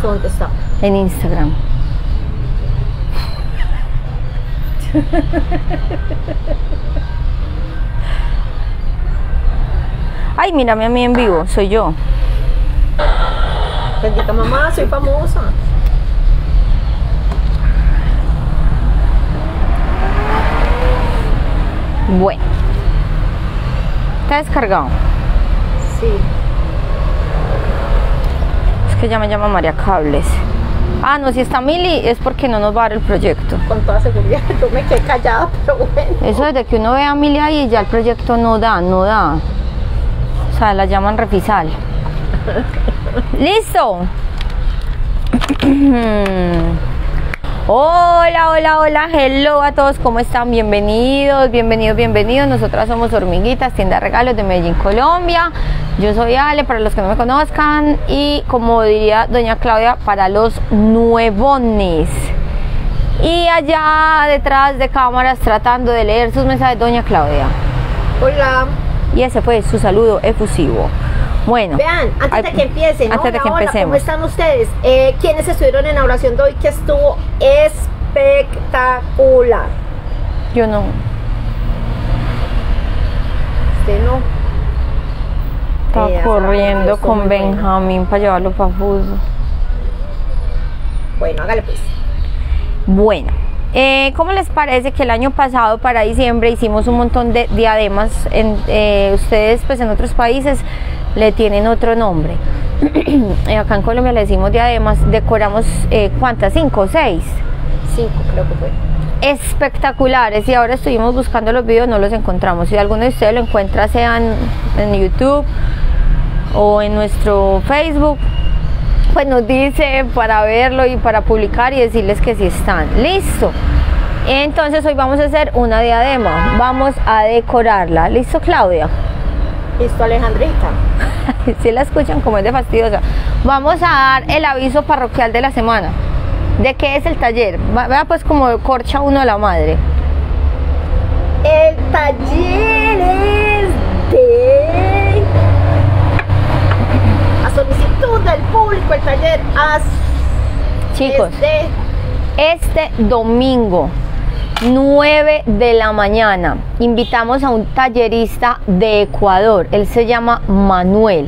¿Esto dónde está? En Instagram. Ay, mírame a mí en vivo, soy yo. Bendita mamá, soy famosa. Bueno. ¿Está descargado? Sí. Es que ya me llama María Cables. Ah, no, si está Mili es porque no nos va a dar el proyecto. Con toda seguridad, yo me quedé callada, pero bueno. Eso desde que uno ve a Mili ahí ya el proyecto no da. O sea, la llaman refisal. ¿Listo? Hola, hello a todos, ¿cómo están? Bienvenidos. Nosotras somos Hormiguitas, tienda de regalos de Medellín, Colombia. Yo soy Ale, para los que no me conozcan, y como diría doña Claudia, para los nuevones. Y allá detrás de cámaras tratando de leer sus mensajes, doña Claudia. Hola. Y ese fue su saludo efusivo. Bueno, vean, antes de que empiecen, empecemos. ¿Cómo están ustedes? ¿Quiénes estuvieron en la oración de hoy que estuvo espectacular? Yo no. Usted no. Estaba corriendo con Benjamín para llevarlo para fútbol. Bueno, hágale pues. Bueno, ¿cómo les parece que el año pasado para diciembre hicimos un montón de diademas? Ustedes pues en otros países le tienen otro nombre. Acá en Colombia le decimos diademas. Decoramos, ¿cuántas? ¿5 o 6? 5 creo que fue. Espectaculares, y ahora estuvimos buscando los videos, no los encontramos. Si alguno de ustedes lo encuentra, sean en YouTube o en nuestro Facebook, pues nos dice para verlo y para publicar y decirles que sí están. Listo. Entonces hoy vamos a hacer una diadema, vamos a decorarla. ¿Listo, Claudia? Listo, Alejandrita. Si la escuchan como es de fastidiosa. Vamos a dar el aviso parroquial de la semana. ¿De qué es el taller? Vea pues como corcha uno a la madre. El taller es de... a solicitud del público, el taller chicos, este domingo 9 de la mañana invitamos a un tallerista de Ecuador. Él se llama Manuel.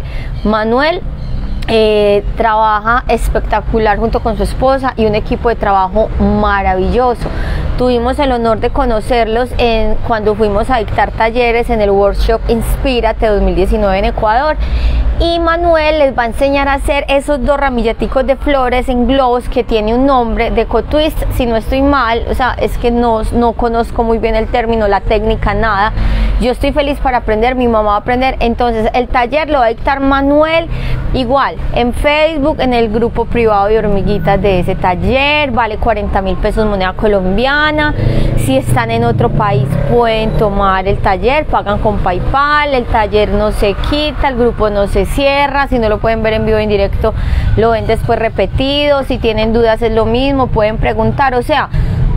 Trabaja espectacular junto con su esposa y un equipo de trabajo maravilloso. Tuvimos el honor de conocerlos cuando fuimos a dictar talleres en el workshop Inspírate 2019 en Ecuador. Y Manuel les va a enseñar a hacer esos 2 ramilleticos de flores en globos que tiene un nombre de Ecotwist, si no estoy mal. O sea, es que no conozco muy bien el término, la técnica, nada. Yo estoy feliz para aprender, mi mamá va a aprender. Entonces el taller lo va a dictar Manuel, igual en Facebook, en el grupo privado de hormiguitas de ese taller. Vale 40.000 pesos moneda colombiana. Si están en otro país pueden tomar el taller, pagan con PayPal, el taller no se quita, el grupo no se cierra. Si no lo pueden ver en vivo en directo, lo ven después repetido. Si tienen dudas es lo mismo, pueden preguntar. O sea,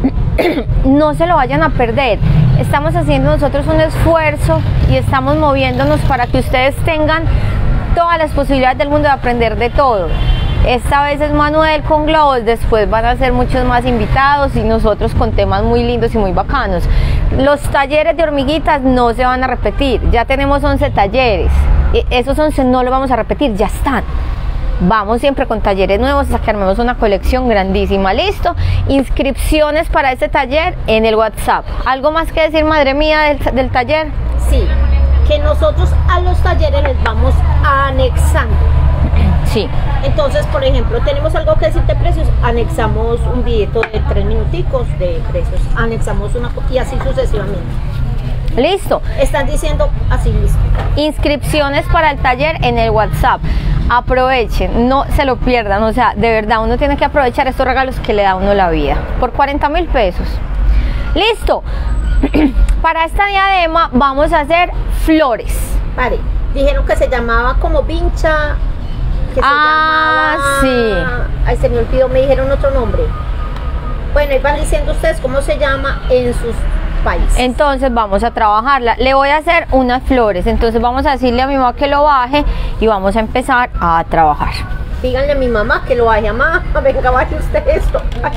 no se lo vayan a perder. Estamos haciendo nosotros un esfuerzo y estamos moviéndonos para que ustedes tengan todas las posibilidades del mundo de aprender de todo. Esta vez es Manuel con globos, después van a ser muchos más invitados y nosotros con temas muy lindos y muy bacanos. Los talleres de hormiguitas no se van a repetir, ya tenemos 11 talleres, esos 11 no los vamos a repetir, ya están. Vamos siempre con talleres nuevos hasta que armemos una colección grandísima. Listo, inscripciones para este taller en el WhatsApp. ¿Algo más que decir, madre mía, del taller? Sí, que nosotros a los talleres les vamos anexando. Sí. Entonces, por ejemplo, tenemos algo que decir de precios, anexamos un billete de 3 minuticos de precios, anexamos una y así sucesivamente. Listo. Están diciendo así, listo. Inscripciones para el taller en el WhatsApp. Aprovechen, no se lo pierdan. O sea, de verdad, uno tiene que aprovechar estos regalos que le da a uno la vida. Por 40.000 pesos. Listo. Para esta diadema vamos a hacer flores. Vale, dijeron que se llamaba como vincha. Que se llamaba... sí. Ay, se me olvidó, me dijeron otro nombre. Bueno, ahí van diciendo ustedes cómo se llama en sus países. Entonces vamos a trabajarla. Le voy a hacer unas flores. Entonces vamos a decirle a mi mamá que lo baje y vamos a empezar a trabajar. Díganle a mi mamá que lo vaya, mamá, venga, vaya usted esto. Ay.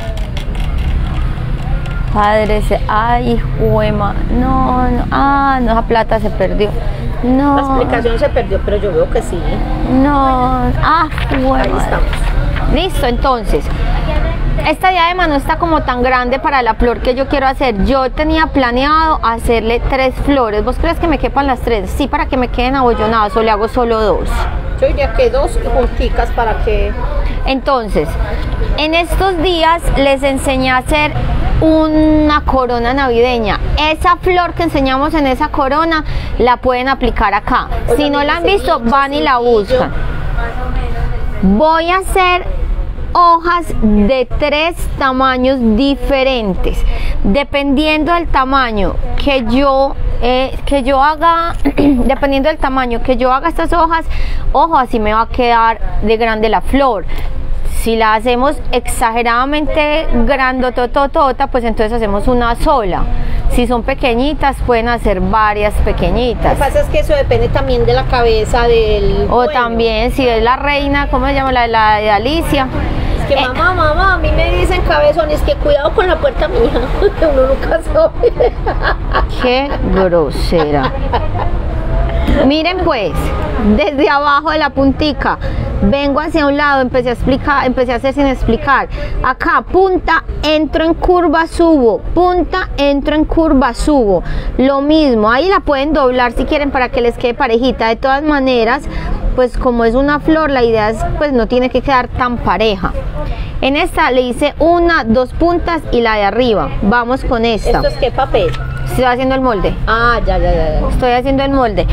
Padre, ay, juema, no, no, esa plata se perdió. No. La explicación se perdió, pero yo veo que sí. No, juema. Ahí estamos. Listo, entonces. Esta diadema no está como tan grande para la flor que yo quiero hacer. Yo tenía planeado hacerle 3 flores. ¿Vos crees que me quepan las 3? Sí, para que me queden abollonadas, o le hago solo 2. Yo diría que 2 junticas para que... Entonces, en estos días les enseñé a hacer una corona navideña. Esa flor que enseñamos en esa corona la pueden aplicar acá. Si no la han visto, van y la buscan. Voy a hacer hojas de 3 tamaños diferentes, dependiendo del tamaño que yo haga. Dependiendo del tamaño que yo haga estas hojas, ojo, así me va a quedar de grande la flor. Si la hacemos exageradamente grandototota, pues entonces hacemos una sola. Si son pequeñitas, pueden hacer varias pequeñitas. Lo que pasa es que eso depende también de la cabeza del O dueño. También, si es la reina, ¿cómo se llama? La de Alicia. Es que mamá, a mí me dicen cabezones que cuidado con la puerta mía. Uno nunca sabe. Qué grosera. Miren pues, desde abajo de la puntica vengo hacia un lado, empecé a hacer sin explicar. Acá, punta, entro en curva, subo, punta, entro en curva, subo. Lo mismo, ahí la pueden doblar si quieren para que les quede parejita. De todas maneras, pues como es una flor, la idea es, pues no tiene que quedar tan pareja. En esta le hice 1, 2 puntas y la de arriba. Vamos con esta. ¿Esto es qué papel? Estoy haciendo el molde. Ah, ya. Estoy haciendo el molde.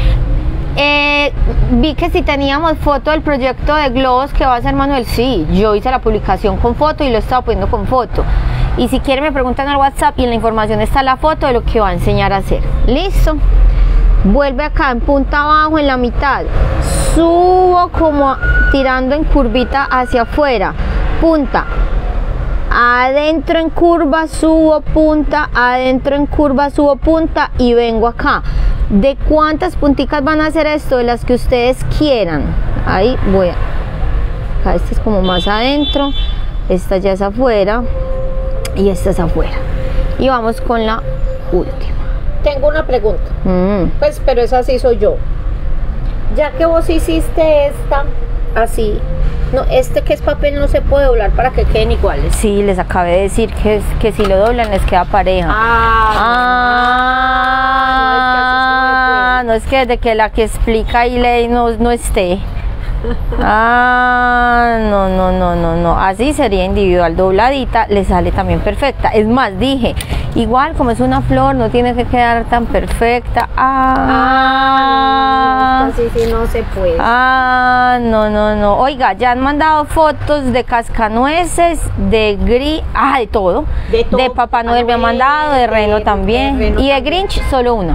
Vi que si teníamos foto del proyecto de globos que va a hacer Manuel. Sí, yo hice la publicación con foto y lo he estado poniendo con foto. Y si quieren me preguntan al WhatsApp y en la información está la foto de lo que va a enseñar a hacer. Listo. Vuelve acá en punta abajo en la mitad. Subo como tirando en curvita hacia afuera. Punta. Adentro en curva, subo, punta, adentro en curva, subo, punta y vengo acá. ¿De cuántas punticas van a hacer esto? De las que ustedes quieran. Ahí voy. Acá esta es como más adentro, esta ya es afuera y esta es afuera. Y vamos con la última. Tengo una pregunta. Pues, pero esa sí soy yo. Ya que vos hiciste esta así, no, que es papel no se puede doblar para que queden iguales. Sí, les acabé de decir que si lo doblan les queda pareja. No es que desde que la que explica y lee no esté. No. Así sería individual, dobladita, le sale también perfecta. Es más, dije, igual como es una flor, no tiene que quedar tan perfecta. Así sí no se puede. No. Oiga, ya han mandado fotos de cascanueces, de gris, de todo. De Papá Noel me han mandado, de Reno también. Y de Grinch solo una.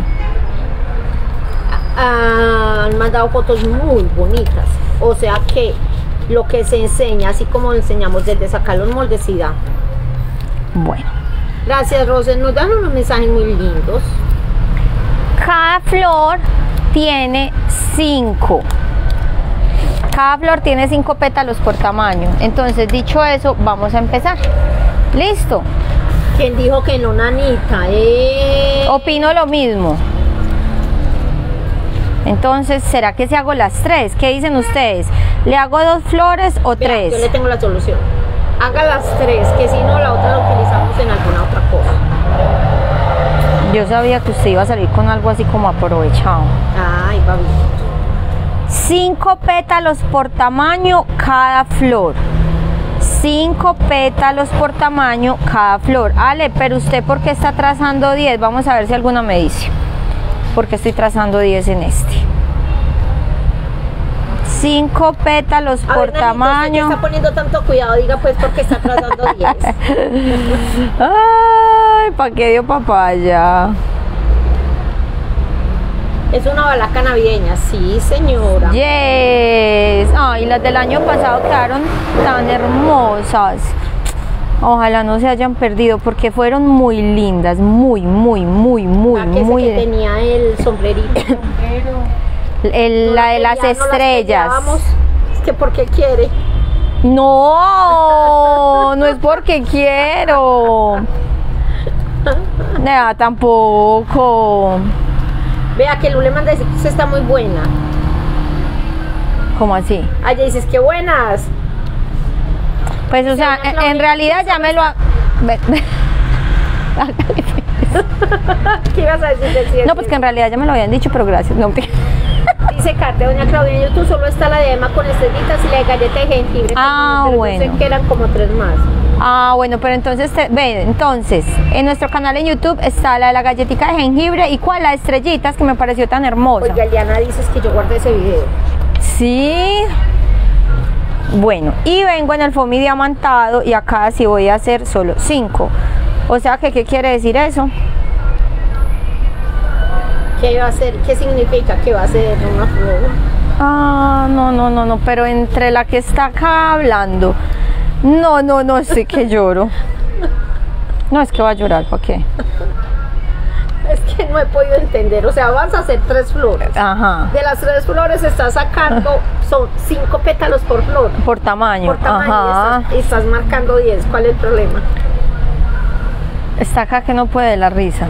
Han mandado fotos muy bonitas. O sea que lo que se enseña, así como enseñamos desde sacar los moldes, sí da. Bueno. Gracias, Rosy. Nos dan unos mensajes muy lindos. Cada flor tiene 5. Cada flor tiene 5 pétalos por tamaño. Entonces, dicho eso, vamos a empezar. ¿Listo? ¿Quién dijo que no, nanita? Opino lo mismo. Entonces, ¿será que si hago las 3? ¿Qué dicen ustedes? ¿Le hago 2 flores o 3? Yo le tengo la solución. Haga las 3, que si no, la otra la utilizamos en alguna otra cosa. Yo sabía que usted iba a salir con algo así como aprovechado. Ay, babi. 5 pétalos por tamaño cada flor. 5 pétalos por tamaño cada flor. Ale, pero usted, ¿por qué está trazando 10? Vamos a ver si alguna me dice. Porque estoy trazando 10 en este. 5 pétalos por tamaño. Está poniendo tanto cuidado, diga pues porque está trazando 10. Ay, ¿para qué dio papaya? Es una balaca navideña, sí señora. Yes. Ay, las del año pasado quedaron tan hermosas. Ojalá no se hayan perdido porque fueron muy lindas, muy. Que tenía el sombrerito. La de las estrellas. Es que porque quiere. No, no es porque quiero. Nada, tampoco. Vea que Lu le manda a decir que usted está muy buena. ¿Cómo así? Allá dices que buenas. Pues, o sea, en realidad ya me lo ha... ¿Qué ibas a decir? No, pues que en realidad ya me lo habían dicho, pero gracias. No, dice Kate, doña Claudia, en YouTube solo está la de Emma con estrellitas y la de galleta de jengibre. Bueno. Yo sé que eran como 3 más. Bueno, pero entonces, entonces, en nuestro canal en YouTube está la de la galletica de jengibre y cuál, la de estrellitas, que me pareció tan hermosa. Oiga, Eliana, dices que yo guardé ese video. Sí. Bueno, y vengo en el foamy diamantado y acá sí voy a hacer solo 5. O sea que, ¿qué quiere decir eso? ¿Qué va a hacer? ¿Qué significa que va a ser una flor? No, pero entre la que está acá hablando. No, estoy que lloro. No, es que va a llorar, ¿para qué? Es que no he podido entender, o sea, vas a hacer 3 flores. Ajá. De las 3 flores estás sacando, son 5 pétalos por flor. Por tamaño. Por tamaño. Ajá. Y estás marcando 10, ¿cuál es el problema? Está acá que no puede la risa.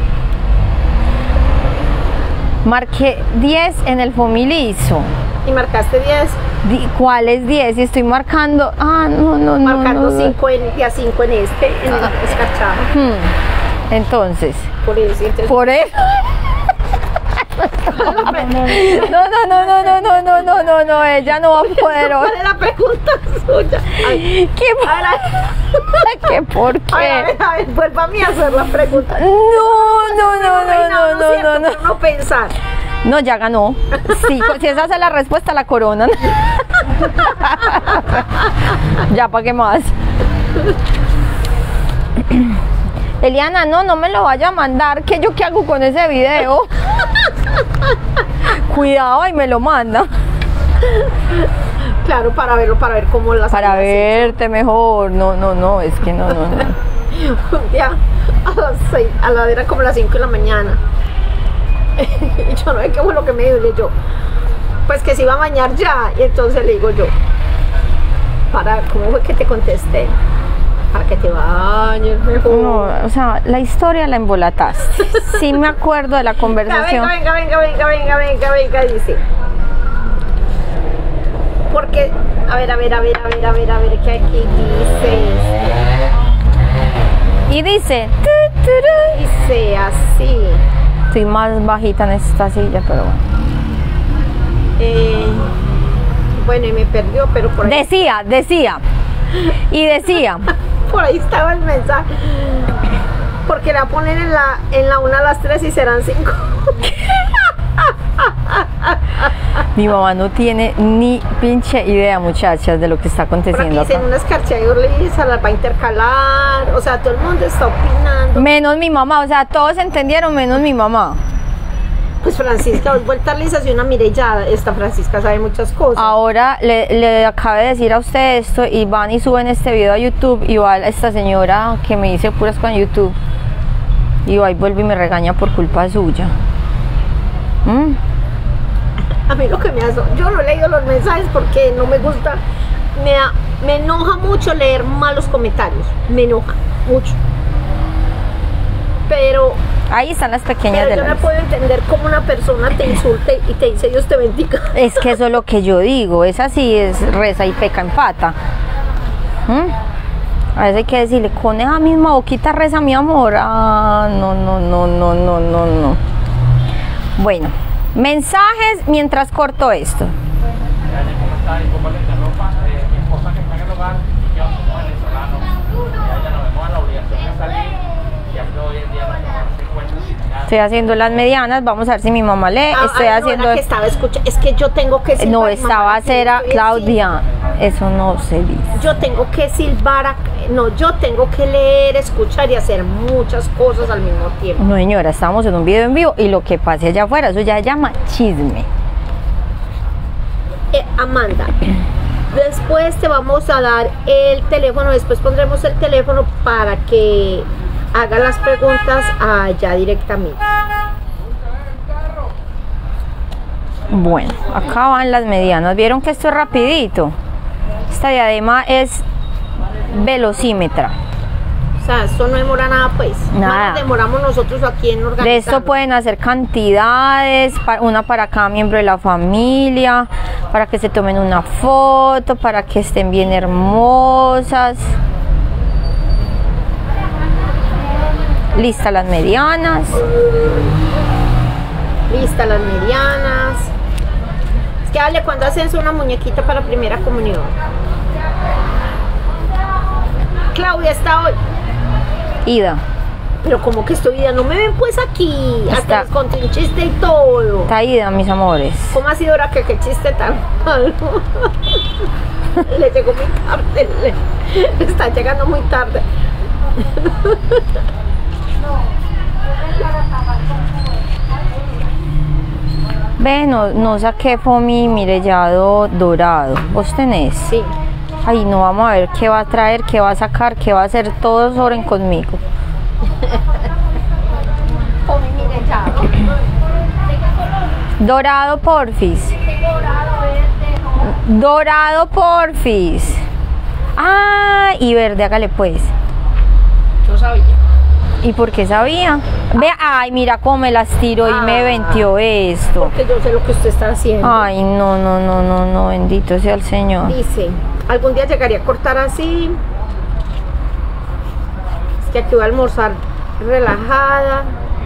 Marqué 10 en el foamy liso. ¿Y marcaste 10? ¿Cuál es 10? Y estoy marcando... no. Marcando 5 y a 5 en este, en el escarchado. Entonces... Por eso. Entonces, por eso... No, ella no va a poder. ¿Cuál es la pregunta suya? Ay, ¿Qué por qué? A ver, vuelva a mí a hacer la pregunta. No. No pensar. No, ya ganó. Sí, si esa es la respuesta, la coronan. Ya, ¿para qué más? Eliana, no me lo vaya a mandar, que yo qué hago con ese video. Cuidado y me lo manda. Claro, para verlo, para ver cómo las... Para verte mejor. No, es que no. Un día a las 6, era como las 5 de la mañana. Y yo no sé qué fue lo que me dijo, yo, pues que se iba a bañar ya. Y entonces le digo yo, ¿cómo fue que te contesté? Para que te bañes mejor. No, o sea, la historia la embolataste. Sí me acuerdo de la conversación. Venga, dice. Porque, a ver, que aquí dice. Y dice. Dice así. Estoy más bajita en esta silla, pero bueno. Bueno, y me perdió, pero por ahí. Decía. Por ahí estaba el mensaje. Porque la ponen en la 1 a las 3 y serán 5. Mi mamá no tiene ni pinche idea, muchachas, de lo que está aconteciendo acá. Dicen una escarchadura lisa, las va a intercalar. O sea, todo el mundo está opinando. Menos mi mamá, o sea, todos entendieron menos mi mamá. Pues Francisca, vuelta lisa, si una mire ya, esta Francisca sabe muchas cosas. Ahora le acabo de decir a usted esto y van y suben este video a YouTube y va esta señora que me dice puras con YouTube y va y vuelve y me regaña por culpa suya. A mí lo que me hace, yo no he leído los mensajes porque no me gusta, me enoja mucho leer malos comentarios, me enoja mucho. Pero ahí están las pequeñas pero yo no puedo entender cómo una persona te insulte y te dice Dios te bendiga. Es que eso es lo que yo digo, es así, es reza y peca empata. A veces hay que decirle, con esa misma boquita reza mi amor. No. Bueno, mensajes mientras corto esto. Estoy haciendo las medianas, vamos a ver si mi mamá lee. Estoy haciendo. Que estaba es que yo tengo que silbar. No, estaba cera, Claudia. Eso no se dice. Yo tengo que silbar, yo tengo que leer, escuchar y hacer muchas cosas al mismo tiempo. No, señora, estamos en un video en vivo y lo que pase allá afuera, eso ya se llama chisme. Amanda, después te vamos a dar el teléfono, después pondremos el teléfono para que haga las preguntas allá directamente. Bueno, Bueno, acá van las medianas. ¿Vieron que esto es rapidito? Esta diadema es velocímetra. O sea, esto no demora nada, pues. Nada. Nos demoramos nosotros aquí en organizar. De esto pueden hacer cantidades, una para cada miembro de la familia, para que se tomen una foto, para que estén bien hermosas. Listas las medianas. Listas las medianas. Es que dale, ¿cuándo hacen una muñequita para primera comunión? Claudia está hoy. Ida. Pero como que estoy Ida, no me ven pues aquí. Está. Hasta les conté un chiste y todo. Está Ida, mis amores. ¿Cómo ha sido ahora que qué chiste tan malo? Le llegó muy tarde. Le está llegando muy tarde. Ve, no saqué foamy mirellado dorado. ¿Vos tenés? Sí. Ay, no, vamos a ver qué va a traer, qué va a sacar, qué va a hacer. Todos oren conmigo. Foamy mirellado. Dorado, porfis. Dorado, porfis. Ah, y verde, hágale pues. No sabía. ¿Y por qué sabía? Ve, ay, mira cómo me las tiró y me venteó esto. Porque yo sé lo que usted está haciendo. Ay, no, bendito sea el Señor. Dice, algún día llegaría a cortar así. Es que aquí voy a almorzar relajada.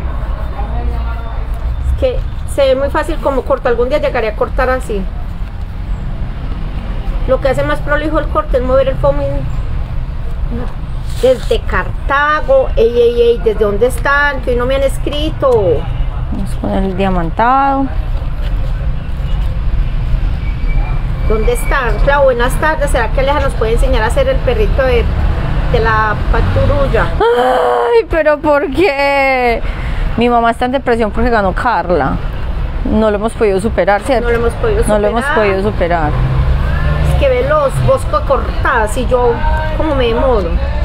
Es que se ve muy fácil como corto. Algún día llegaría a cortar así. Lo que hace más prolijo el corte es mover el foamy. Desde Cartago, ey, ¿desde dónde están? Que hoy no me han escrito. Vamos a poner el diamantado. ¿Dónde están? Claro, buenas tardes. ¿Será que Aleja nos puede enseñar a hacer el perrito de la paturulla? Ay, pero ¿por qué? Mi mamá está en depresión porque ganó Carla. No lo hemos podido superar, ¿cierto? No lo hemos podido superar. No lo hemos podido superar. Es que ve los boscos cortadas y yo como me demodo.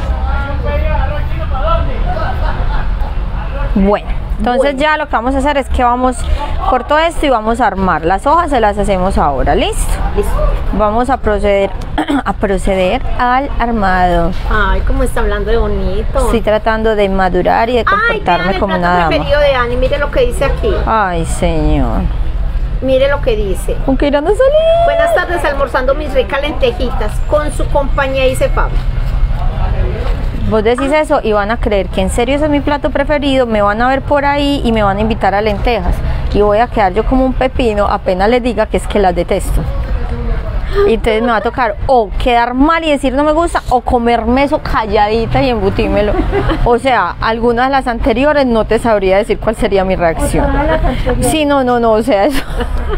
Bueno, entonces ya lo que vamos a hacer es que corto esto y vamos a armar. Las hojas se las hacemos ahora, ¿listo? Listo. Vamos a proceder al armado. Ay, como está hablando de bonito. Estoy tratando de madurar y de comportarme vean, como el una plato dama. preferido de Ani, mire lo que dice aquí. Ay, señor. Mire lo que dice. ¿Con qué irán a salir? Buenas tardes, almorzando mis ricas lentejitas con su compañía, dice Fabio. Vos decís eso y van a creer que en serio ese es mi plato preferido, me van a ver por ahí y me van a invitar a lentejas y voy a quedar yo como un pepino apenas les diga que es que las detesto. Y entonces me va a tocar o quedar mal y decir no me gusta o comerme eso calladita y embutímelo. O sea, algunas de las anteriores no te sabría decir cuál sería mi reacción. Sí, no, o sea, eso.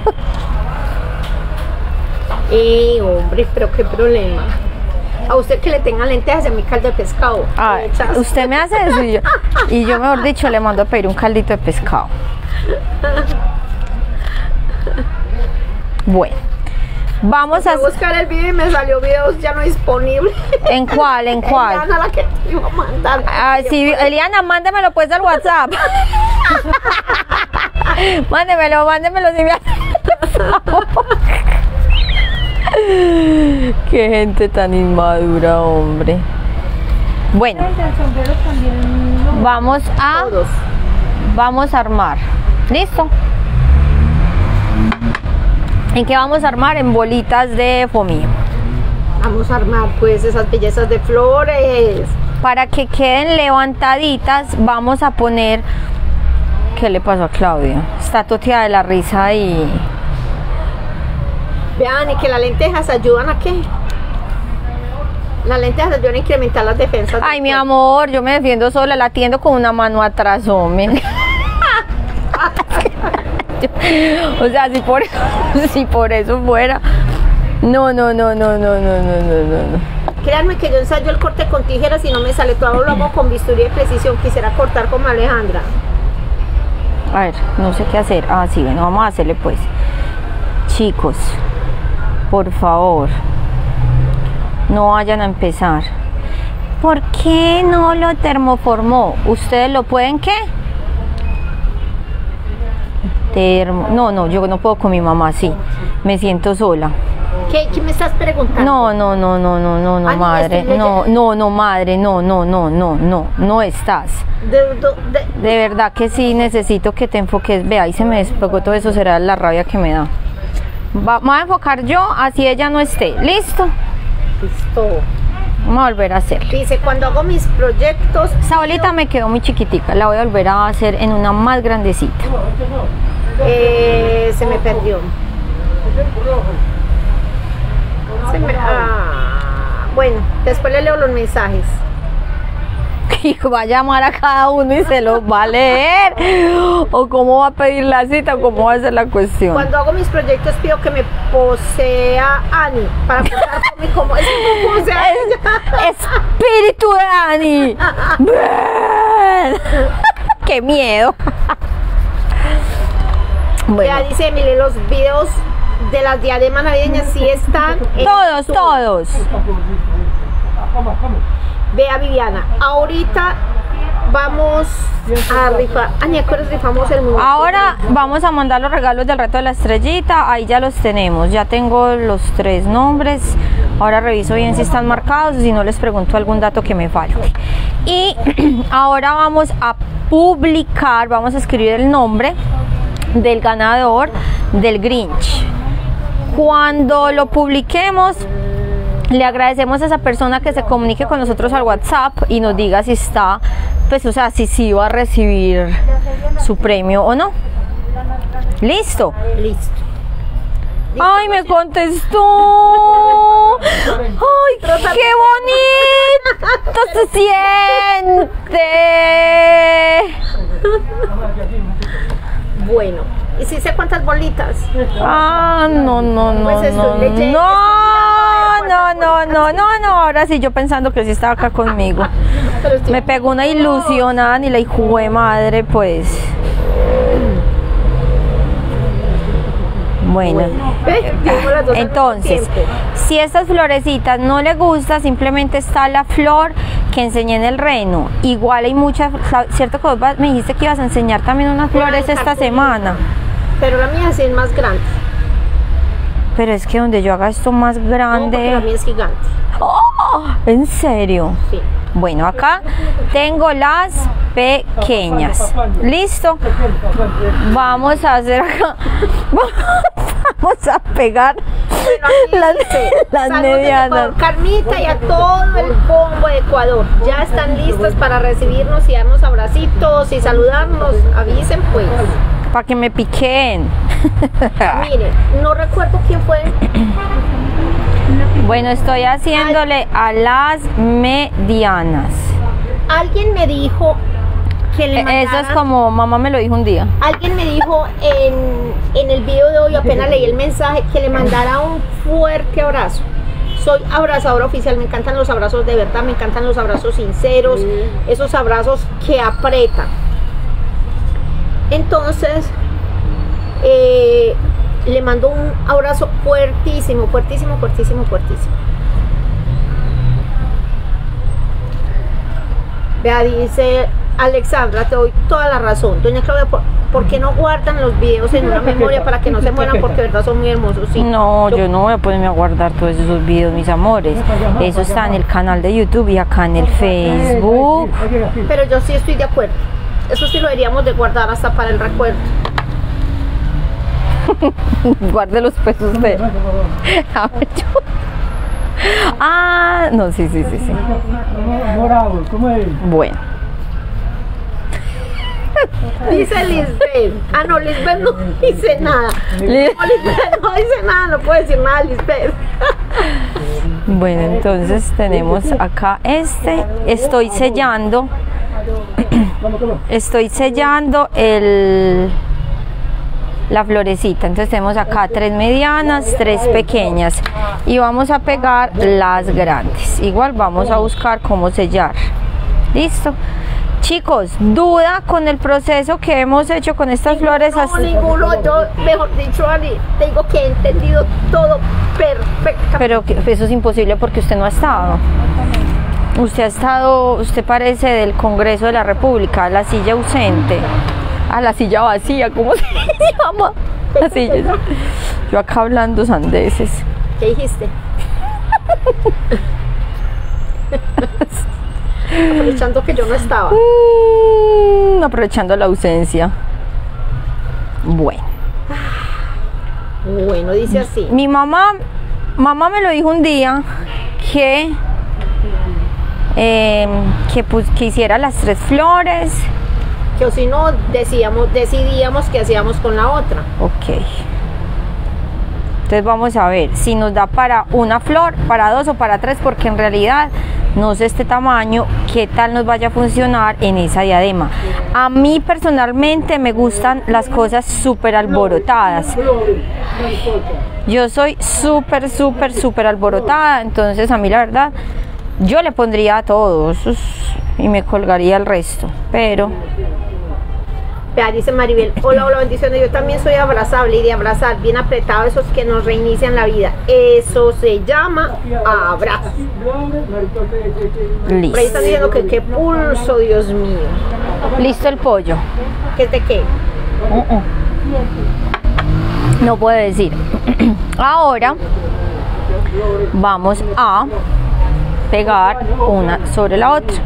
Hombre, pero qué problema. A usted que le tengan lentejas y a mi caldo de pescado. Ay, usted me hace eso y yo mejor dicho le mando a pedir un caldito de pescado. Bueno, vamos a buscar el video y me salió videos ya no disponibles. ¿En cuál? Eliana, la que te iba a mandar. Ah, sí, Eliana, mándemelo pues al WhatsApp. mándemelo si me hace favor. Qué gente tan inmadura, hombre. Bueno, vamos a armar. ¿Listo? ¿En qué vamos a armar? En bolitas de foamy. Vamos a armar pues esas bellezas de flores. Para que queden levantaditas vamos a poner... ¿Qué le pasó a Claudia? Está toteada de la risa y... Vean, y que las lentejas ayudan a qué. Las lentejas ayudan a incrementar las defensas. Ay, mi amor, yo me defiendo sola, la atiendo con una mano atrás, hombre. O sea, si por eso fuera. No. Créanme que yo ensayo el corte con tijeras y no me sale. Todo lo hago con bisturí de precisión. Quisiera cortar como Alejandra. A ver, no sé qué hacer. Ah, sí, bueno, vamos a hacerle pues. Chicos, por favor, no vayan a empezar. ¿Por qué no lo termoformó? ¿Ustedes lo pueden qué? No, yo no puedo con mi mamá, sí. Me siento sola. ¿Qué me estás preguntando? No, Ani, madre. estoy No, madre, no estás. De verdad que sí necesito que te enfoques. Vea, ahí se me despegó todo eso, será la rabia que me da. Me voy a enfocar yo, así ella no esté. ¿Listo? Listo. Vamos a volver a hacer. Dice, cuando hago mis proyectos... Esa bolita me quedó muy chiquitica, la voy a volver a hacer en una más grandecita. Se me perdió. Bueno, después le leo los mensajes. Y va a llamar a cada uno y se los va a leer. O cómo va a pedir la cita, o cómo va a ser la cuestión. Cuando hago mis proyectos pido que me posea Ani para contar conmigo cómo es que me posea ella. Espíritu de Ani. Ven. Qué miedo. Bueno. Ya dice Emily, los videos de las diademas navideñas sí están en todos. Vea, Viviana, ahorita vamos a rifar. Ani, ¿a qué horas rifamos el muñeco? Ahora vamos a mandar los regalos del reto de la estrellita. Ahí ya los tenemos, ya tengo los 3 nombres. Ahora reviso bien si están marcados, si no les pregunto algún dato que me falte. Y ahora vamos a publicar, vamos a escribir el nombre del ganador del Grinch. Cuando lo publiquemos, le agradecemos a esa persona que se comunique con nosotros al WhatsApp y nos diga si está, pues, o sea, si va a recibir su premio o no. ¿Listo? Listo. ¡Ay, me contestó! ¡Ay, qué bonito se siente! Bueno, ¿y si sé cuántas bolitas? Ah, no, Pues estoy leyendo, no, ahora sí yo pensando que sí estaba acá conmigo. Me pegó una ilusión, ni la hijo de madre, pues. Bueno, entonces, si estas florecitas no le gusta, simplemente está la flor que enseñé en el reno. Igual hay muchas, cierto que vos me dijiste que ibas a enseñar también unas flores esta semana. Pero la mía sí es más grande. Pero es que donde yo haga esto más grande... No, la mía es gigante. ¡Oh! ¿En serio? Sí. Bueno, acá tengo las pequeñas. ¿Listo? Vamos a hacer acá... Vamos a pegar las medianas. Carmita y a todo el combo de Ecuador. Ya están listas para recibirnos y darnos abracitos y saludarnos. Avisen pues. Para que me piquen. Mire, no recuerdo quién fue. Bueno, estoy haciéndole a las medianas. Alguien me dijo que le mandara, eso es como mamá me lo dijo un día. Alguien me dijo en el video de hoy, apenas leí el mensaje, que le mandara un fuerte abrazo. Soy abrazadora oficial, me encantan los abrazos de verdad, me encantan los abrazos sinceros, esos abrazos que apretan. Entonces, le mando un abrazo fuertísimo, fuertísimo, fuertísimo, fuertísimo. Vea, dice Alexandra, te doy toda la razón. Doña Claudia, ¿por qué no guardan los videos en una memoria para que no se mueran? Porque de verdad son muy hermosos. Sí. No, yo no voy a ponerme a guardar todos esos videos, mis amores. Eso está en el canal de YouTube y acá en el Facebook. Pero yo sí estoy de acuerdo. Eso sí lo deberíamos de guardar hasta para el recuerdo. Guarde los pesos de... A ver, yo... Ah, no, sí. Bueno. Dice Lisbeth. Ah, no, Lisbeth no dice nada. Lisbeth no dice nada, no puede decir nada, Lisbeth. Bueno, entonces tenemos acá estoy sellando la florecita. Entonces tenemos acá 3 medianas, 3 pequeñas y vamos a pegar las grandes. Igual vamos a buscar cómo sellar. Listo. Chicos, ¿duda con el proceso que hemos hecho con estas flores? No, ninguno. Yo, mejor dicho, Ani, te digo que he entendido todo perfectamente. Pero eso es imposible porque usted no ha estado. Usted parece del Congreso de la República, la silla ausente. A la silla vacía, ¿cómo se llama? La silla. Yo acá hablando sandeces. ¿Qué dijiste? Aprovechando que yo no estaba. Aprovechando la ausencia. Bueno. Bueno, dice así. Mi mamá me lo dijo un día que hiciera las 3 flores. Que o si no, decidíamos qué hacíamos con la otra. Ok. Entonces vamos a ver si nos da para una flor, para 2 o para 3, porque en realidad no sé este tamaño, qué tal nos vaya a funcionar en esa diadema. A mí personalmente me gustan las cosas súper alborotadas. Yo soy súper alborotada, entonces a mí la verdad, yo le pondría a todos y me colgaría el resto, pero... Vea, dice Maribel, hola, bendiciones, yo también soy abrazable y de abrazar, bien apretado, esos que nos reinician la vida. Eso se llama abrazo. Listo. Por ahí están diciendo que qué pulso, Dios mío. Listo el pollo. ¿Qué te qué? No puedo decir. Ahora vamos a pegar una sobre la otra.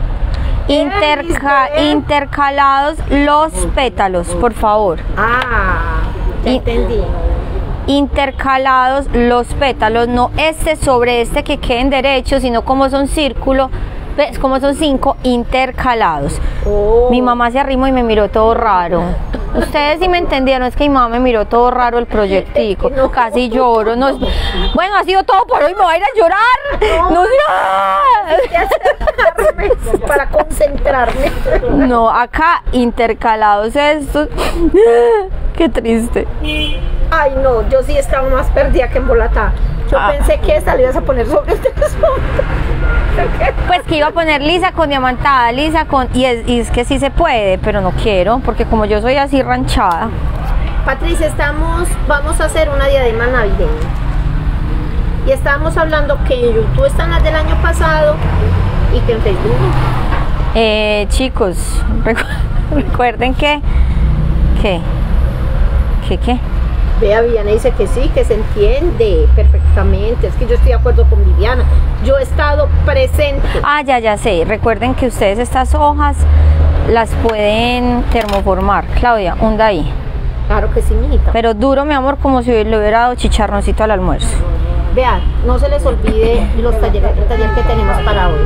Intercalados los pétalos, por favor. Ya entendí. Intercalados los pétalos, no este sobre este que queden derechos, sino como son círculo, como son 5 intercalados. Mi mamá se arrimó y me miró todo raro. Ustedes sí me entendieron, es que mi mamá me miró todo raro el proyectico. No. Casi lloro. No, bueno, ha sido todo por hoy, me voy a ir a llorar. No, para concentrarme. No, acá intercalados estos. Qué triste. Ay, no, yo sí estaba más perdida que embolatada. Yo pensé que esta le ibas a poner sobre el tesoro. Pues que iba a poner lisa con diamantada, lisa con... Y es que sí se puede, pero no quiero, porque como yo soy así ranchada. Patricia, vamos a hacer una diadema navideña. Y estábamos hablando que en YouTube están las del año pasado y que en Facebook. Chicos, recuerden que... ¿Qué? Vea, Viviana dice que sí, que se entiende perfectamente. Es que yo estoy de acuerdo con Viviana. Yo he estado presente. Ya sé. Recuerden que ustedes estas hojas las pueden termoformar. Claudia, hunda ahí. Claro que sí, mijita. Pero duro, mi amor, como si le hubiera dado chicharroncito al almuerzo. Vean, no se les olvide el taller que tenemos para hoy.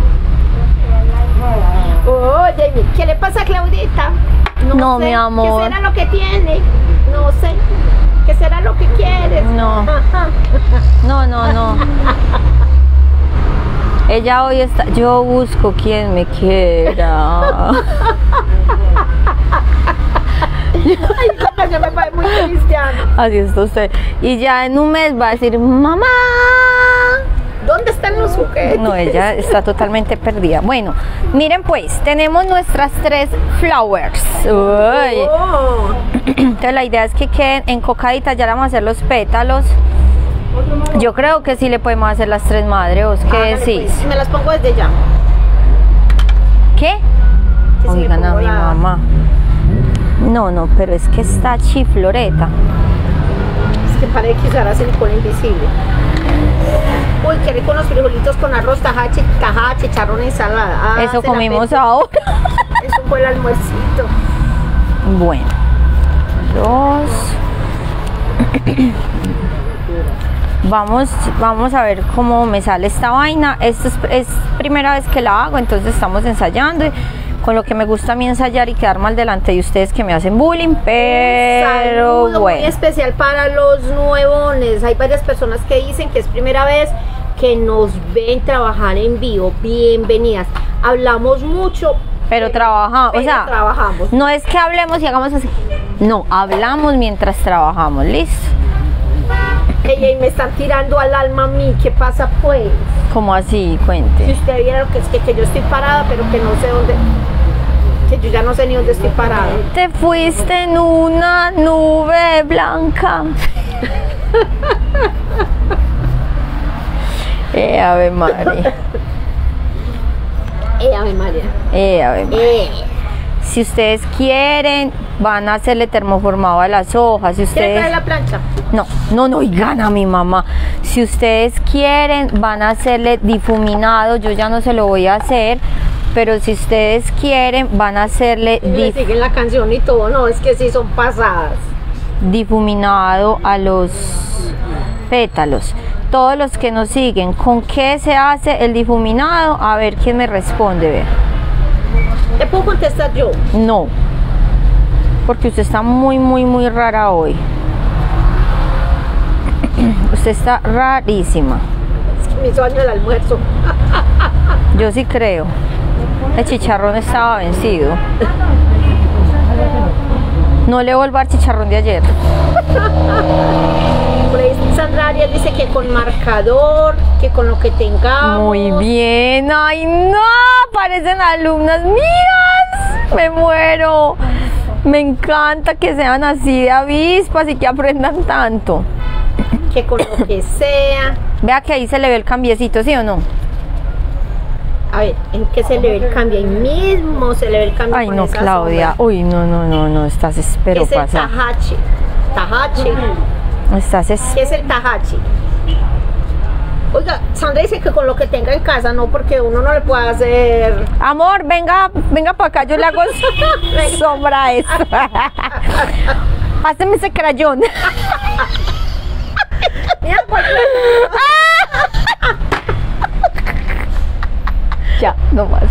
Oh, Jamie, ¿qué le pasa a Claudita? No, sé, mi amor. ¿Qué será lo que tiene? No sé. ¿Qué será lo que quieres? No. No. Ella hoy está... Yo busco quien me quiera. Ay, como yo me parece muy cristiana. Así está usted. Y ya en un mes va a decir, mamá, ¿dónde están los juguetes? No, ella está totalmente perdida. Bueno, miren pues, tenemos nuestras 3 flowers. Uy. Entonces la idea es que queden encocaditas. Ya le vamos a hacer los pétalos. Yo creo que sí le podemos hacer las 3 madres. ¿Vos qué decís? Pues, me las pongo desde ya. ¿Qué? Que Oigan a mi mamá. No, pero es que está chifloreta. Es que parece que usara silicona invisible. Uy, qué rico los frijolitos con arroz, tajada, chicharrón, ensalada. Eso comimos ahora. Eso fue el almuercito. Bueno, 2. Vamos a ver cómo me sale esta vaina. Esto es primera vez que la hago, entonces estamos ensayando. Con lo que me gusta a mí ensayar y quedar mal delante de ustedes que me hacen bullying, pero saludo bueno. Muy especial para los nuevones. Hay varias personas que dicen que es primera vez que nos ven trabajar en vivo. Bienvenidas. Hablamos mucho, pero trabajamos, o sea, trabajamos. No es que hablemos y hagamos así. No, hablamos mientras trabajamos, ¿listo? Ey, me están tirando al alma a mí. ¿Qué pasa pues? ¿Cómo así? Cuente. Si usted viera lo que es que yo estoy parada, pero que no sé dónde. Que yo ya no sé ni dónde estoy parada. Te fuiste en una nube blanca. Ave María. Ave María. Ave María. Si ustedes quieren, van a hacerle termoformado a las hojas. Si ¿Quiere ustedes... traer la plancha? No, y gana mi mamá. Si ustedes quieren, van a hacerle difuminado. Yo ya no se lo voy a hacer, pero si ustedes quieren, van a hacerle Le siguen la canción y todo. No, es que sí son pasadas. difuminado a los pétalos. Todos los que nos siguen, ¿con qué se hace el difuminado? A ver quién me responde. Ve. ¿Te puedo contestar yo? No, porque usted está muy rara hoy. Usted está rarísima. Es que me hizo daño el almuerzo. Yo sí creo. El chicharrón estaba vencido. No le vuelvo al chicharrón de ayer. Por ahí Sandra Arias dice que con marcador, que con lo que tengamos. Muy bien. Ay, no, parecen alumnas mías. Me muero. Me encanta que sean así de avispas y que aprendan tanto. Que con lo que sea. Vea que ahí se le ve el cambiecito, ¿sí o no? A ver, ¿en qué se le ve el cambio? Ahí mismo se le ve el cambio. Ay, con no, esa Claudia. sombra. Uy, no, estás espero Es el pasa. tajachi. Tajachi. Estás ¿Qué es el tajachi? Oiga, Sandra dice que con lo que tenga en casa, no, porque uno no le puede hacer. Amor, venga para acá, yo le hago sombra a esto. Pásame ese crayón. Mira, pues, Ya, no más.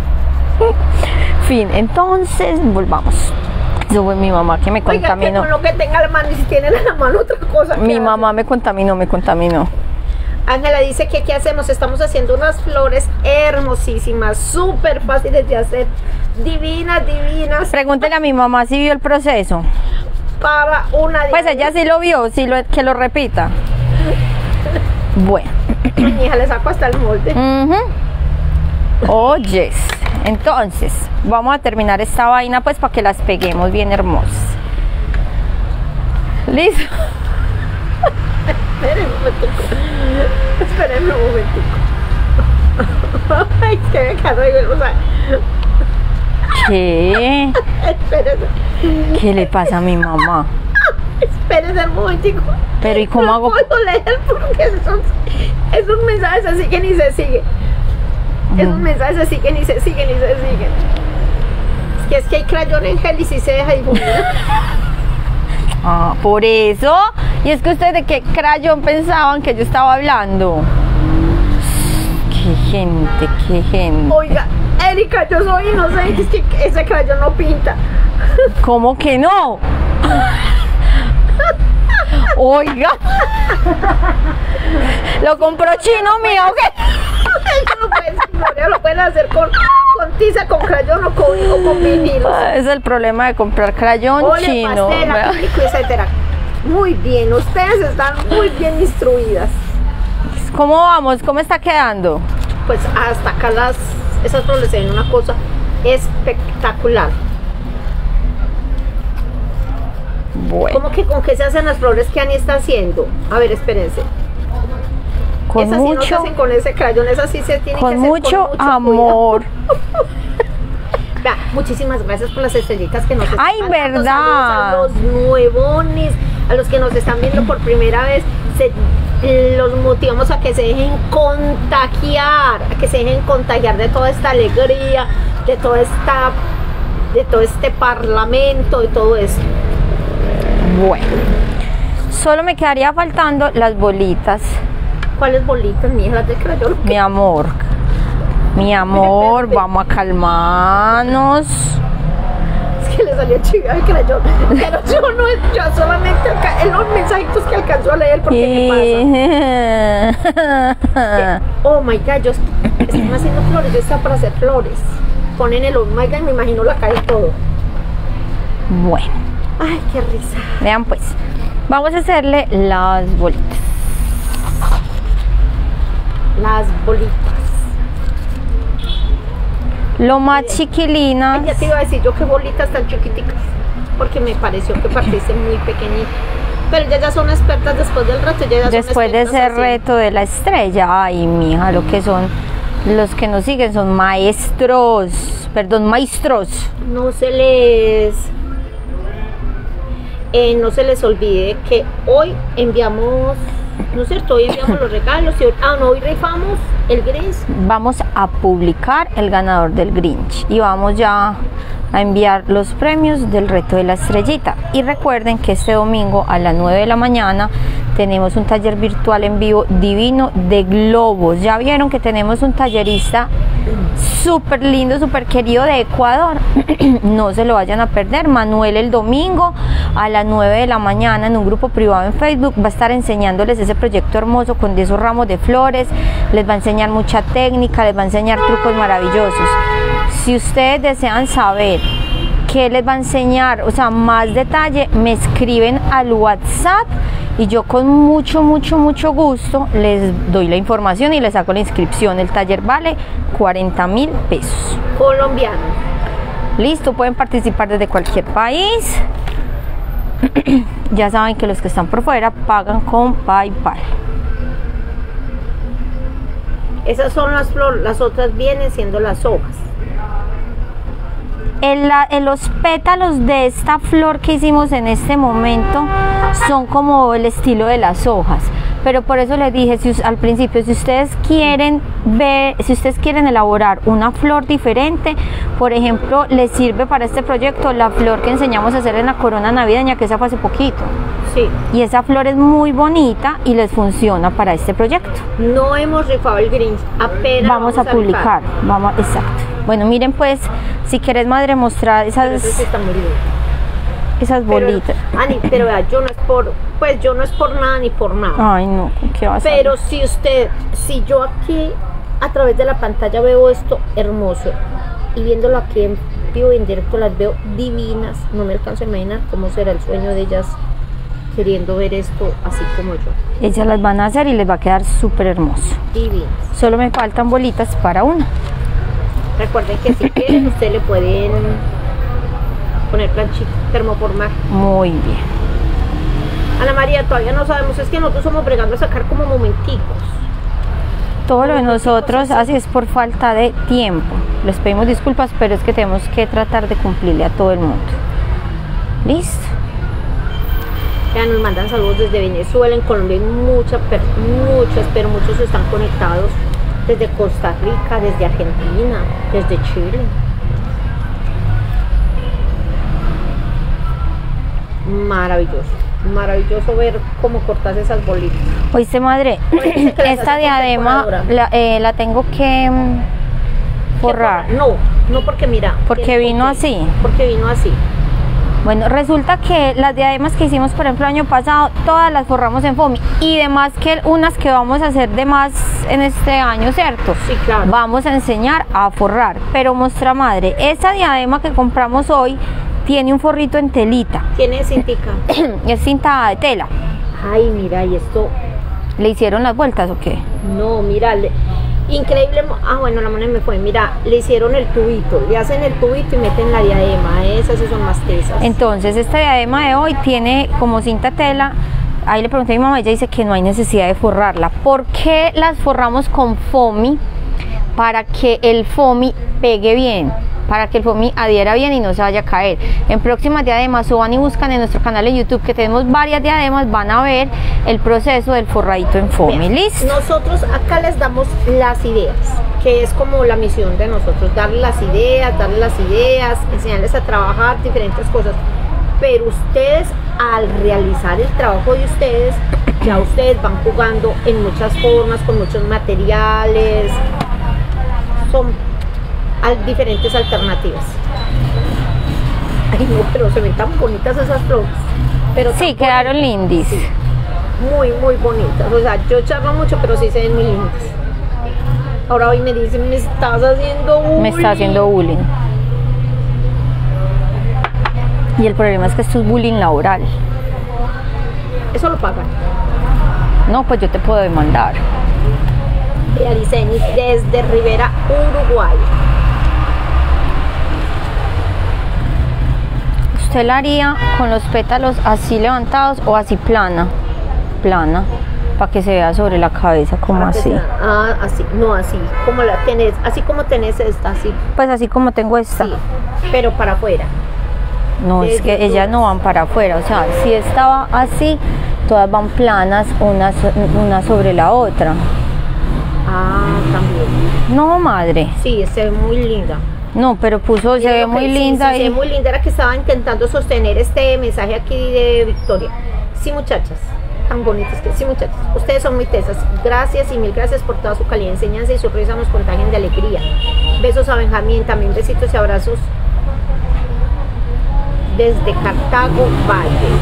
Fin, entonces volvamos. Eso fue mi mamá que me oiga, que contaminó. con lo que tenga a la mano, y si tiene en la mano otra cosa. Mi ¿qué mamá hace? me contaminó. Ángela dice que ¿qué hacemos? Estamos haciendo unas flores hermosísimas, súper fáciles de hacer, divinas, Pregúntele a mi mamá si vio el proceso. para una Pues ella sí lo vio, que lo repita. Bueno. Mi hija le saco hasta el molde. Oyes, entonces vamos a terminar esta vaina pues para que las peguemos bien hermosas. ¿Listo? Espérenme un momentico. Ay, es que me quedo igual, o sea, ¿Qué? espérense. ¿Qué le pasa a mi mamá? Espérense un momentico. Pero ¿y cómo no hago? puedo leer porque esos mensajes se siguen y se siguen. Esos mensajes se siguen y se siguen y se siguen. Es que hay crayón en gel y si se deja difuminar. Ah, por eso. Y es que ustedes de qué crayón pensaban que yo estaba hablando. Qué gente. Oiga, Erika, yo soy inocente, es que ese crayón no pinta. ¿Cómo que no? Oiga. ¿Lo compró chino mío o qué? Eso lo pueden hacer con tiza, con crayón o con vinilo. Es el problema de comprar crayón Ole, chino. pastel, acrílico, etcétera. Muy bien, ustedes están muy bien instruidas. ¿Cómo vamos? ¿Cómo está quedando? Pues hasta acá esas flores se ven una cosa espectacular. Bueno, ¿Cómo que con qué se hacen las flores que Ani está haciendo? A ver, espérense. con Esas sí no se mucho, hacen con ese crayón, esas sí se tienen que con hacer mucho con mucho amor. cuidado. Vea, muchísimas gracias por las estrellitas que nos están Ay, mandando. verdad. Saludos a los nuevones, a los que nos están viendo por primera vez. Los motivamos a que se dejen contagiar, de toda esta alegría, de todo este parlamento, de todo esto. Bueno, solo me quedaría faltando las bolitas. ¿Cuáles bolitas, mi hija? Las de crayón. Mi amor, vamos a calmarnos. Es que le salió chiva el crayón. Pero yo solamente los mensajitos que alcanzó a leer porque me pasa. Oh my god, están haciendo flores, yo estaba para hacer flores. Ponen el oh my god y me imagino la calle todo. Bueno, Ay, qué risa. vean pues, vamos a hacerle las bolitas. Las bolitas. Lo más chiquilinas. Ay, ya te iba a decir yo qué bolitas tan chiquiticas. Porque me pareció que partiste muy pequeñita. Pero ellas ya son expertas después del reto. Después de ese reto de la estrella. Ay, mija, lo que son los que nos siguen son maestros. Perdón, maestros. No se les no se les olvide que hoy enviamos, ¿no es cierto? Hoy enviamos los regalos y hoy rifamos el Grinch. Vamos a publicar el ganador del Grinch y vamos ya a enviar los premios del reto de la estrellita. Y recuerden que este domingo a las 9 de la mañana tenemos un taller virtual en vivo divino de globos. Ya vieron que tenemos un tallerista súper lindo, súper querido de Ecuador. No se lo vayan a perder. Manuel el domingo a las 9 de la mañana en un grupo privado en Facebook va a estar enseñándoles ese proyecto hermoso con esos ramos de flores. Les va a enseñar mucha técnica, les va a enseñar trucos maravillosos. Si ustedes desean saber qué les va a enseñar, o sea, más detalle, me escriben al WhatsApp y yo con mucho gusto les doy la información y les saco la inscripción. El taller vale 40.000 pesos colombianos. Listo, pueden participar desde cualquier país. Ya saben que los que están por fuera pagan con PayPal. Esas son las flores, las otras vienen siendo las hojas. En los pétalos de esta flor que hicimos en este momento son como el estilo de las hojas, pero por eso les dije al principio, si ustedes quieren elaborar una flor diferente, por ejemplo, les sirve para este proyecto la flor que enseñamos a hacer en la corona navideña, que esa fue hace poquito. Sí. Y esa flor es muy bonita y les funciona para este proyecto. No hemos rifado el Grinch, apenas vamos a publicar. Exacto. Bueno, miren pues, si quieres, madre, mostrar esas bolitas. Ani, pero vea, yo no es por nada ni por nada. Ay, no, ¿qué va a hacer? Pero si yo aquí a través de la pantalla veo esto hermoso y viéndolo aquí en vivo y en directo las veo divinas, no me alcanzo a imaginar cómo será el sueño de ellas queriendo ver esto así como yo. Ellas las van a hacer y les va a quedar súper hermoso. Divinas. Solo me faltan bolitas para una. Recuerden que si quieren, ustedes le pueden poner planchita, termoformar. Muy bien. Ana María, todavía no sabemos, es que nosotros somos bregando a sacar como momenticos. Todo lo de nosotros así es por falta de tiempo. Les pedimos disculpas, pero es que tenemos que tratar de cumplirle a todo el mundo. ¿Listo? Ya nos mandan saludos desde Venezuela, en Colombia hay muchas, pero muchos están conectados desde Costa Rica, desde Argentina, desde Chile. Maravilloso ver cómo cortas esas bolitas. Oíste, madre, esta diadema la tengo que forrar. No porque mira. Porque vino así. Porque vino así. Bueno, resulta que las diademas que hicimos, por ejemplo, el año pasado, todas las forramos en foamy. Y demás que unas que vamos a hacer de más en este año, ¿cierto? Sí, claro. Vamos a enseñar a forrar. Pero, muestra madre, esa diadema que compramos hoy tiene un forrito en telita. ¿Tiene cintica? Es cinta de tela. Ay, mira, ¿y esto? ¿Le hicieron las vueltas o qué? No, mira, increíble. Bueno, la mano me fue. Mira, le hicieron el tubito, le hacen el tubito y meten la diadema. Esas sí son más tesas. Entonces, esta diadema de hoy tiene como cinta tela. Ahí le pregunté a mi mamá, ella dice que no hay necesidad de forrarla. ¿Por qué las forramos con foamy? Para que el foamy pegue bien, para que el foamy adhiera bien y no se vaya a caer. En próximas diademas, o van y buscan en nuestro canal de YouTube, que tenemos varias diademas, van a ver el proceso del forradito en foamy. ¿Listo? Nosotros acá les damos las ideas, que es como la misión de nosotros, darles las ideas, enseñarles a trabajar diferentes cosas. Pero ustedes, al realizar el trabajo de ustedes, ya ustedes van jugando en muchas formas, con muchos materiales. Son diferentes alternativas. Ay, no, pero se ven tan bonitas esas flores. Pero sí, quedaron lindis. Sí, muy bonitas. O sea, yo charlo mucho, pero sí se ven muy lindas. Ahora hoy me dicen, me estás haciendo bullying. Me está haciendo bullying. Y el problema es que esto es bullying laboral. Eso lo pagan. No, pues yo te puedo demandar. Aricenis desde Rivera, Uruguay. ¿Usted la haría con los pétalos así levantados o así plana, para que se vea sobre la cabeza, como así? Así, no así, como la tenés, así como tenés esta, así. Pues así como tengo esta. Sí, pero para afuera. No, es que ellas no van para afuera, o sea, si estaba así, todas van planas, una sobre la otra. Ah, también. No, madre. Sí, se ve muy linda. No, pero puso, se ve muy linda. Sí, se ve muy linda, era que estaba intentando sostener este mensaje aquí de Victoria. Sí, muchachas, tan bonitas que sí, muchachas. Ustedes son muy tesas. Gracias y mil gracias por toda su calidad de enseñanza y su risa nos contagian de alegría. Besos a Benjamín, también besitos y abrazos desde Cartago Valle.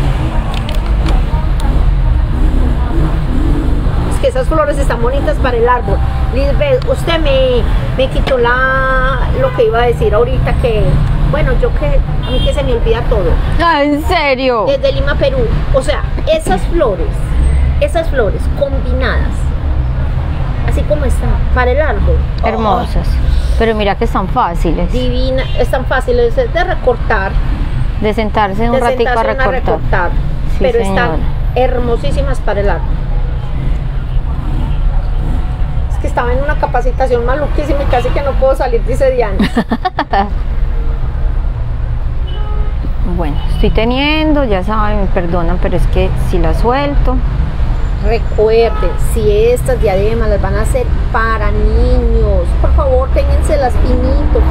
Es que esas flores están bonitas para el árbol. Lisbeth, usted me quitó lo que iba a decir ahorita, que bueno, a mí que se me olvida todo. Ah, ¿en serio? Desde Lima, Perú. O sea, esas flores combinadas, así como están, para el árbol. Hermosas. Pero mira que están fáciles. Divina, están fáciles de recortar. De sentarse un ratito a recortar. Sí, pero señora. Están hermosísimas para el árbol. Es que estaba en una capacitación maluquísima y casi que no puedo salir, dice Diana. Bueno, estoy teniendo, ya saben, me perdonan, pero es que si la suelto. Recuerden, si estas diademas las van a hacer para niños, por favor, ténganselas finito.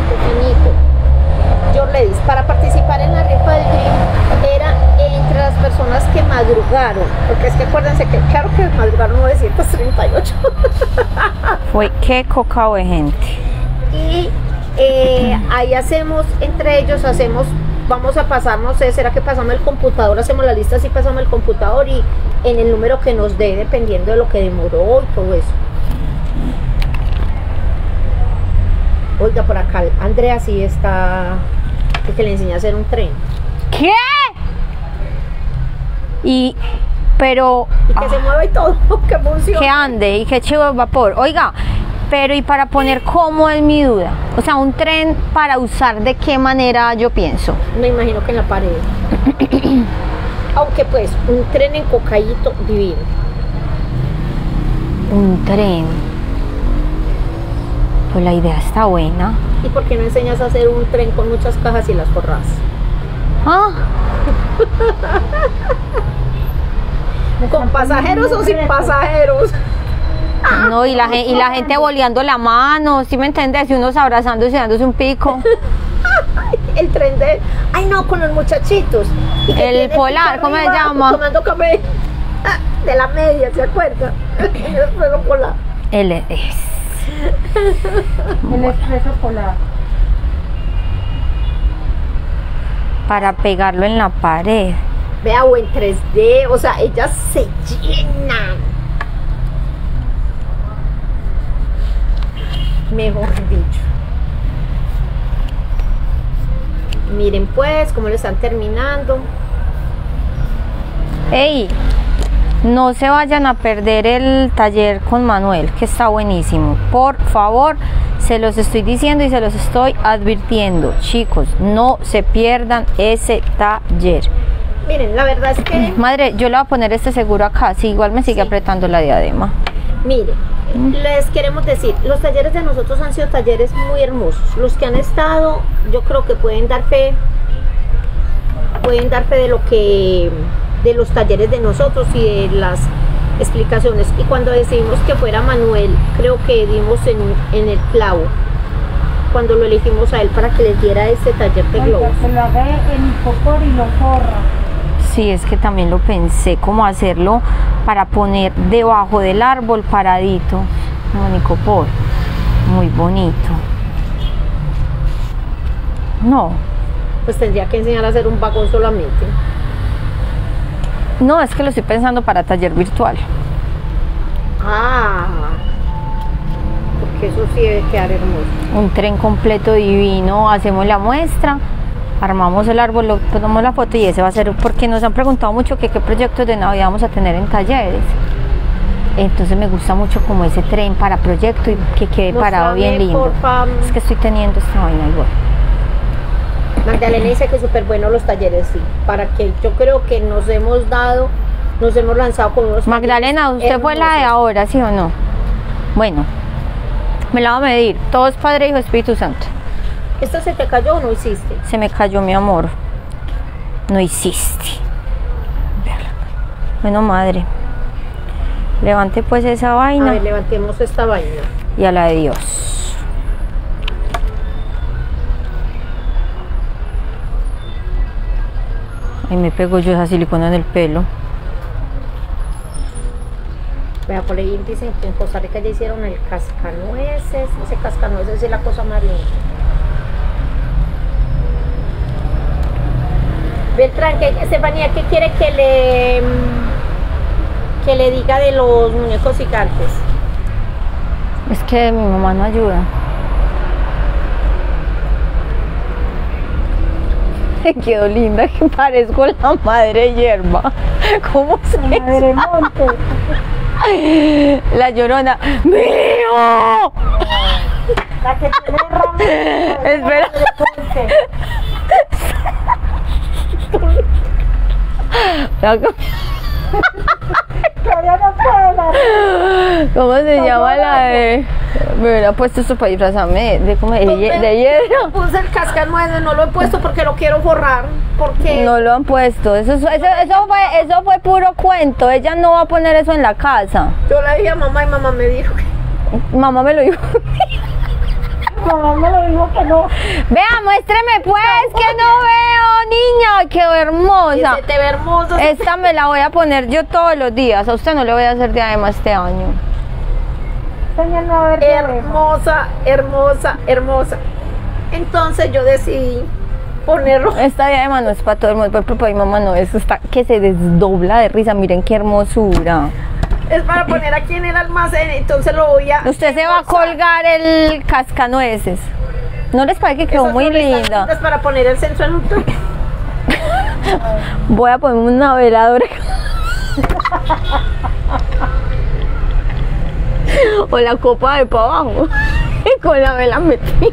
Ladies, para participar en la rifa del Dream era entre las personas que madrugaron, porque es que acuérdense que claro que madrugaron 938. Fue qué cocao de gente. Y ahí hacemos, entre ellos vamos a pasar, no sé, será que pasamos el computador, hacemos la lista, sí pasamos el computador y en el número que nos dé, dependiendo de lo que demoró y todo eso. Oiga, por acá Andrea sí está, que le enseña a hacer un tren. ¿Qué? Pero y que se mueva y todo, que funcione. Que ande y que chivo el vapor. Oiga, pero y para poner cómo es mi duda. O sea, un tren para usar, ¿de qué manera yo pienso? Me imagino que en la pared. Aunque pues, un tren en cocaíto divino. Un tren. Pues la idea está buena. ¿Y por qué no enseñas a hacer un tren con muchas cajas y las forras? Ah. ¿Con pasajeros o sin pasajeros? No, y la gente boleando la mano, ¿sí me entiendes? Y unos abrazándose y dándose un pico. El tren de... Ay, no, con los muchachitos. El polar, ¿cómo se llama? Tomando café de la media, ¿se acuerda? El fuego polar. El expreso polar. Para pegarlo en la pared. Vea, o en 3D, o sea, ellas se llenan. Mejor dicho. Miren pues cómo lo están terminando. Ey, no se vayan a perder el taller con Manuel, que está buenísimo. Por favor, se los estoy diciendo y se los estoy advirtiendo, chicos, no se pierdan ese taller. Miren, la verdad es que... Madre, yo le voy a poner este seguro acá, si igual me sigue apretando la diadema. Miren, les queremos decir, los talleres de nosotros han sido talleres muy hermosos. Los que han estado, yo creo que pueden dar fe de los talleres de nosotros y de las explicaciones. Y cuando decidimos que fuera Manuel, creo que dimos en el clavo cuando lo elegimos a él para que les diera este taller de globos. Se lo haga en icopor y lo forra. Sí, es que también lo pensé, cómo hacerlo para poner debajo del árbol paradito, como icopor, muy bonito. No. Pues tendría que enseñar a hacer un vagón solamente. No, es que lo estoy pensando para taller virtual. Ah, porque eso sí debe quedar hermoso. Un tren completo divino, hacemos la muestra, armamos el árbol, lo ponemos la foto y ese va a ser, porque nos han preguntado mucho que qué proyectos de Navidad vamos a tener en talleres. Entonces me gusta mucho como ese tren para proyecto y que quede parado bien lindo. Porfa. Es que estoy teniendo esta vaina igual. Magdalena dice que súper buenos los talleres, sí. Para que yo creo que nos hemos lanzado con unos Magdalena, ¿usted fue la de ahora, sí o no? Bueno, me la va a medir. Todo es Padre, Hijo, Espíritu Santo. ¿Esto se te cayó o no hiciste? Se me cayó, mi amor. No hiciste. Bueno, madre. Levante pues esa A vaina. ver, levantemos esta vaina. Y a la de Dios. Ay, me pego yo esa silicona en el pelo. Vea, por ahí dicen que en Costa Rica ya hicieron el cascanueces. Ese cascanueces es la cosa más linda. Beltrán, Estefanía, ¿qué quiere que le diga de los muñecos gigantes? Es que mi mamá no ayuda. Me quedó linda, que parezco la madre hierba. ¿Cómo se La madre monte. La Llorona? ¡Mío! La que tiene ramos. Espera. Todavía no puedo. ¿Cómo se llama la de...? Me hubiera puesto esto para disfrazarme de hierro. Puse el cascanueces, no lo he puesto porque lo quiero borrar. Porque No lo han puesto. Eso fue puro cuento. Ella no va a poner eso en la casa. yo le dije a mamá y mamá me dijo que Mamá me lo dijo. Mamá me lo dijo que no. Vea, muéstreme pues, que no veo, niña. Quedó hermosa. se te ve hermoso. Esta me la voy a poner yo todos los días. A usted no le voy a hacer diadema este año. Señor, no va a ver diadema. Hermosa, hermosa, hermosa. Entonces yo decidí ponerlo. Esta diadema no es para todo el mundo. Por ejemplo, para mi mamá no es. Está que se desdobla de risa. Miren qué hermosura. Es para poner aquí en el almacén. Entonces lo voy a. Usted se va a colgar el cascanueces. ¿No les parece que quedó Esas muy flores tan linda? lindas para poner el centro en un toque. Voy a poner una veladora. O la copa de para abajo. Y con la vela metida.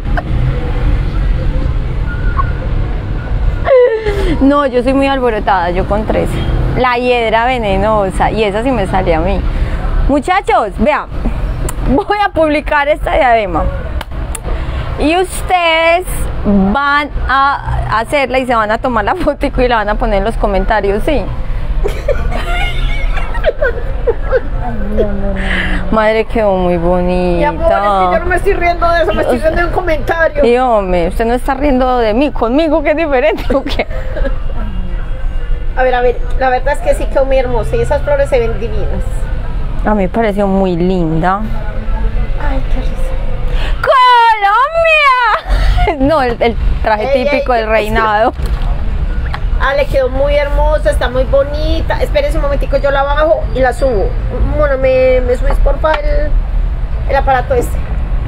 No, yo soy muy alborotada, yo con 13. La hiedra venenosa, y esa sí me sale a mí. Muchachos, vean, voy a publicar esta diadema. Y ustedes van a hacerla y se van a tomar la fotico y la van a poner en los comentarios, ¿sí? Madre, quedó muy bonita. Mi amor, es que yo no me estoy riendo de eso, me estoy riendo de un comentario. Y hombre, usted no está riendo de mí, conmigo que es diferente, ¿o qué? A ver, la verdad es que sí quedó muy hermosa y esas flores se ven divinas. A mí me pareció muy linda. Ay, qué risa. ¡Colombia! No, el traje Ey, típico ey, del reinado. Ah, le quedó muy hermosa, está muy bonita. Espérense un momentico, yo la bajo y la subo. Bueno, me subís porfa el aparato este.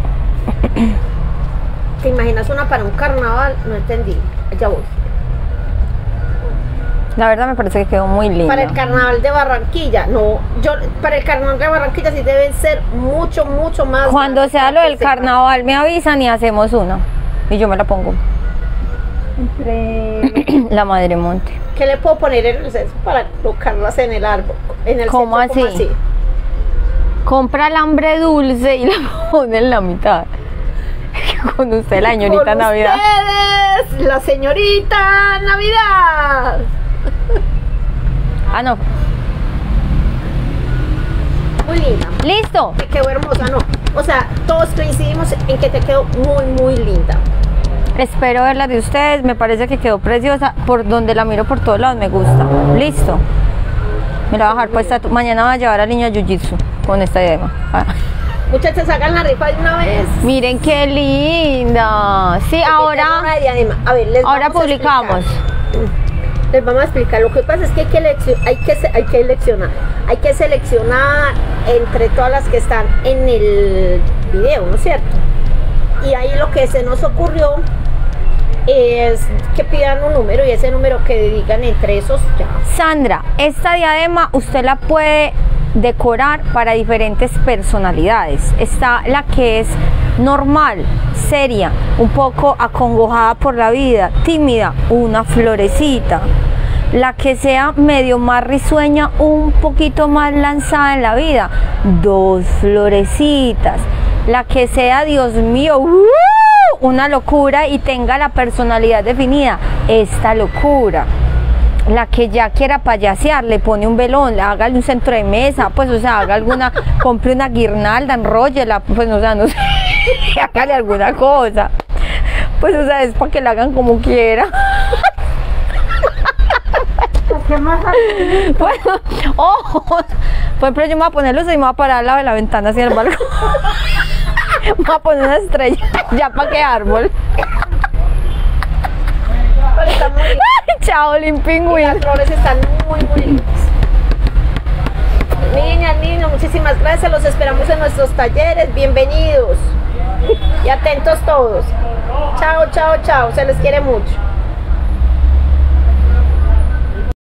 ¿Te imaginas una para un carnaval? No entendí. Ya voy. La verdad me parece que quedó muy linda. Para el carnaval de Barranquilla, no. Para el carnaval de Barranquilla sí deben ser mucho, mucho más. Cuando grandes sea para lo que del sepan. carnaval me avisan y hacemos una. Y yo me la pongo. Entre. La madre monte. ¿Qué le puedo poner en el centro para colocarlas en el árbol? En el ¿Cómo centro, así? Compra alambre dulce y la pone en la mitad. Con usted, la señorita Con Navidad. ustedes, la señorita Navidad. Ah, no. Muy linda. ¡Listo! Te quedó hermosa, ¿no? O sea, todos coincidimos en que te quedó muy, muy linda. Espero ver la de ustedes. Me parece que quedó preciosa. Por donde la miro por todos lados me gusta. Listo. Me la voy a dejar puesta. Mañana voy a llevar al niño a Jiu-Jitsu con esta diadema. Ah. Muchachos, hagan la rifa de una vez. Miren qué linda. Sí, Porque tengo ahora una diadema. A ver, les ahora vamos a publicamos. explicar. Les vamos a explicar. Lo que pasa es que hay que seleccionar. Hay que seleccionar entre todas las que están en el video, ¿no es cierto? Y ahí lo que se nos ocurrió es que pidan un número y ese número que digan entre esos ya. Sandra, esta diadema usted la puede decorar para diferentes personalidades. Está la que es normal, seria, un poco acongojada por la vida, tímida, una florecita. La que sea medio más risueña, un poquito más lanzada en la vida, 2 florecitas. La que sea, Dios mío, una locura y tenga la personalidad definida, esta locura. La que ya quiera payasear, le pone un velón, hágale un centro de mesa, pues, o sea, haga alguna, compre una guirnalda, enróllela, pues, o sea, no sé, hágale alguna cosa. Pues, o sea, es para que la hagan como quiera. ¿Qué más hay? Bueno, ojos. Por ejemplo, yo me voy a poner luces y me voy a parar al lado de la ventana hacia el balcón. Me voy a poner una estrella, ya para qué árbol. Pero está muy lindo. Chao, Y Limpingüín. las flores están muy lindas. Niñas, niños, muchísimas gracias. Los esperamos en nuestros talleres. Bienvenidos. Y atentos todos. Chao, chao, chao. Se les quiere mucho.